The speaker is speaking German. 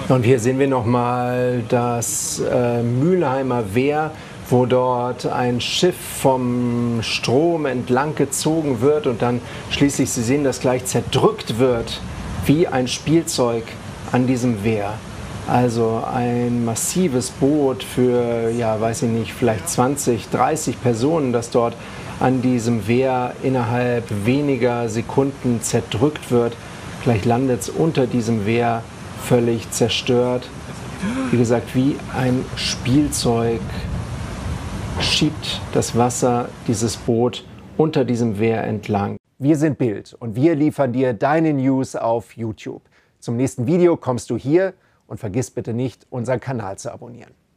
Und hier sehen wir nochmal das Mülheimer Wehr, wo dort ein Schiff vom Strom entlang gezogen wird und dann schließlich, Sie sehen das gleich, zerdrückt wird wie ein Spielzeug an diesem Wehr. Also ein massives Boot für, ja, weiß ich nicht, vielleicht 20, 30 Personen, das dort an diesem Wehr innerhalb weniger Sekunden zerdrückt wird. Vielleicht landet es unter diesem Wehr völlig zerstört. Wie gesagt, wie ein Spielzeug schiebt das Wasser dieses Boot unter diesem Wehr entlang. Wir sind Bild und wir liefern dir deine News auf YouTube. Zum nächsten Video kommst du hier und vergiss bitte nicht, unseren Kanal zu abonnieren.